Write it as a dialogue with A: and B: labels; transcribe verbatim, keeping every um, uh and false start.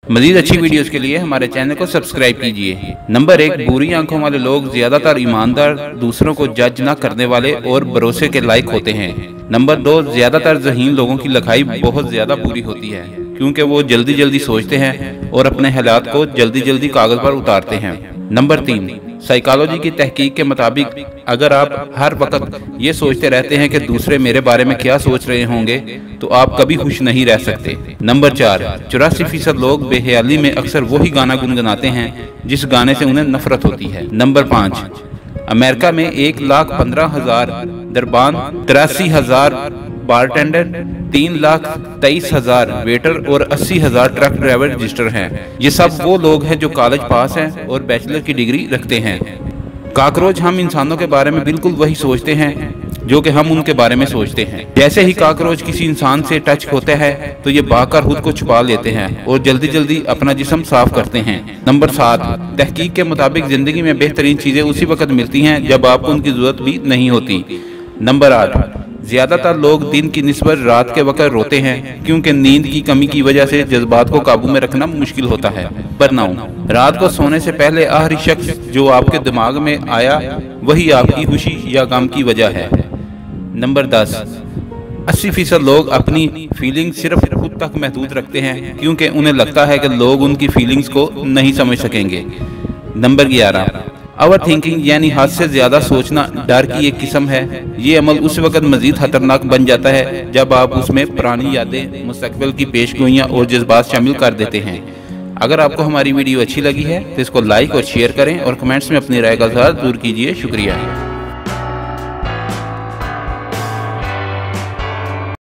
A: मजीद अच्छी वीडियोस के लिए हमारे चैनल को सब्सक्राइब कीजिए। नंबर एक, बुरी आंखों वाले लोग ज्यादातर ईमानदार, दूसरों को जज न करने वाले और भरोसे के लायक होते हैं। नंबर दो, ज्यादातर ज़हीन लोगों की लिखाई बहुत ज्यादा बुरी होती है क्योंकि वो जल्दी जल्दी सोचते हैं और अपने हालात को जल्दी जल्दी कागज पर उतारते हैं। नंबर तीन, साइकोलॉजी की तहकीक के मुताबिक अगर आप हर वक्त ये सोचते रहते हैं कि दूसरे मेरे बारे में क्या सोच रहे होंगे तो आप कभी खुश नहीं रह सकते। नंबर चार, चौरासी फीसद लोग बेहयाली में अक्सर वही गाना गुनगुनाते हैं जिस गाने से उन्हें नफरत होती है। नंबर पाँच, अमेरिका में एक लाख पंद्रह हजार दरबान, तिरासी हजार बारटेंडर, तीन लाख तेईस हजार वेटर और अस्सी हजार ट्रक ड्राइवर रजिस्टर हैं। ये सब वो लोग हैं जो कॉलेज पास हैं और बैचलर की डिग्री रखते हैं। काकरोच हम इंसानों के बारे में बिल्कुल वही सोचते हैं जो कि हम उनके बारे में सोचते हैं। जैसे ही काकरोच किसी इंसान से टच होता है तो ये भागकर खुद को छुपा लेते हैं और जल्दी जल्दी अपना जिस्म साफ करते हैं। नंबर सात, तहकीक के मुताबिक जिंदगी में बेहतरीन चीजें उसी वक्त मिलती हैं जब आपको उनकी जरूरत भी नहीं होती। नंबर आठ, ज्यादातर लोग दिन की निस्बत रात के वक्त रोते हैं क्योंकि नींद की कमी की वजह से जज्बात को काबू में रखना मुश्किल होता है। नंबर नौ, रात को सोने से पहले आखिरी शख्स जो आपके दिमाग में आया वही आपकी खुशी या गम की वजह है। नंबर दस, अस्सी फीसद लोग अपनी फीलिंग्स सिर्फ खुद तक महदूद रखते हैं क्योंकि उन्हें लगता है कि लोग उनकी फीलिंग्स को नहीं समझ सकेंगे। नंबर ग्यारह, ओवर थिंकिंग यानी हद से ज्यादा सोचना डर की एक किस्म है। ये अमल उस वक्त मजीद खतरनाक बन जाता है जब आप उसमें पुरानी यादें, मुस्तकबिल की पेशगोइयाँ और जज्बात शामिल कर देते हैं। अगर आपको हमारी वीडियो अच्छी लगी है तो इसको लाइक और शेयर करें और कमेंट्स में अपनी राय का इज़हार जरूर कीजिए। शुक्रिया।